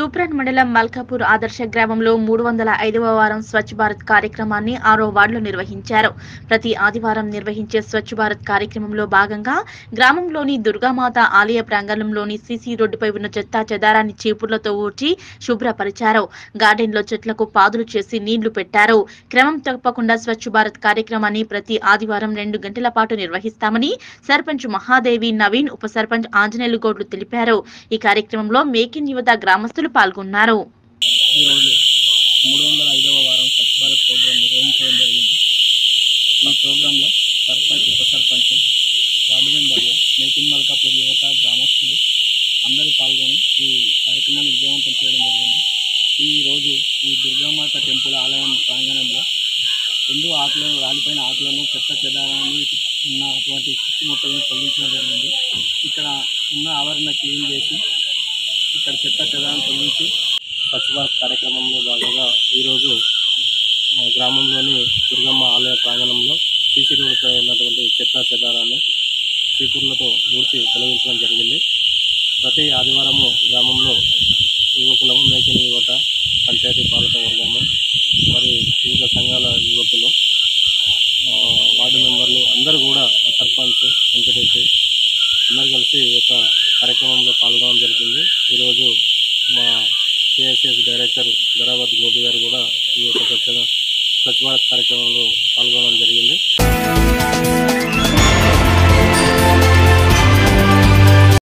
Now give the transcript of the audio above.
తూప్రాన్ మండలం మల్కాపూర్ ఆదర్శ గ్రామంలో 305వ వారం స్వచ్ఛ భారత్ కార్యక్రమాన్ని 6వ వార్డులో నిర్వహించారు. ప్రతి ఆదివారం నిర్వహించే స్వచ్ఛ భారత్ కార్యక్రమంలో భాగంగా గ్రామంలోని దుర్గామాత ఆలయ ప్రాంగణంలోని సీసీ రోడ్డుపై ఉన్న చెత్తా చెదారాన్ని చీపుర్లతో ఊడ్చి శుభ్రపరిచారు. గార్డెన్లో చెట్లకు పాదులు చేసి నీళ్లు పెట్టారు. క్రమం తప్పకుండా స్వచ్ఛ భారత్ కార్యక్రమాన్ని ప్రతి ఆదివారం 2 గంటల పాటు నిర్వహిస్తామని సర్పంచ్ మహాదేవి నవీన్, ఉప సర్పంచ్ ఆంజనేయులు గౌడ్లు తెలిపారు. ఈ కార్యక్రమంలో మేక్ ఇన్ యువత గ్రామస్తులు పాల్గొన్నారు. ఈరోజు 305వ వారం స్వచ్ఛ భారత్ ప్రోగ్రాం నిర్వహించడం జరిగింది. ఈ ప్రోగ్రాంలో సర్పంచ్, ఉప సర్పంచ్, వార్డు మెంబర్లు, మేక్ ఇన్ మల్కాపూర్ యువత, గ్రామస్తులు అందరూ పాల్గొని ఈ కార్యక్రమాన్ని విజయవంతం చేయడం జరిగింది. ఈరోజు ఈ దుర్గామాత టెంపుల్ ఆలయం ప్రాంగణంలో రాలిపోయిన ఆకులను, చెత్త చెదారాన్ని, ఉన్నటువంటి పిచ్చి మొక్కలను తొలగించడం జరిగింది. ఇక్కడ ఉన్న ఆవరణ క్లీన్ చేసి ఇక్కడ చెత్త చెదారాన్ని తొలగించి స్వచ్ఛ భారత్ కార్యక్రమంలో భాగంగా ఈరోజు గ్రామంలోని దుర్గమ్మ ఆలయ ప్రాంగణంలో సీసీ రోడ్డుపై ఉన్నటువంటి చెత్త చెదారాన్ని చీపుర్లతో ఊడ్చి తొలగించడం జరిగింది. ప్రతి ఆదివారము గ్రామంలో యువకులము, మేక్ ఇన్ యువత, పంచాయతీ పాలక వర్గము, మరి వివిధ సంఘాల యువకులు, వార్డు మెంబర్లు అందరూ కూడా, సర్పంచ్, ఎంపీటీసీ అందరూ కలిసి ఈ యొక్క కార్యక్రమంలో పాల్గొనడం జరుగుతుంది. ఈరోజు మా సిఎస్ఎస్ డైరెక్టర్ ధరావత్ గోపి గారు కూడా ఈ యొక్క స్వచ్ఛ భారత్ కార్యక్రమంలో పాల్గొనడం జరిగింది.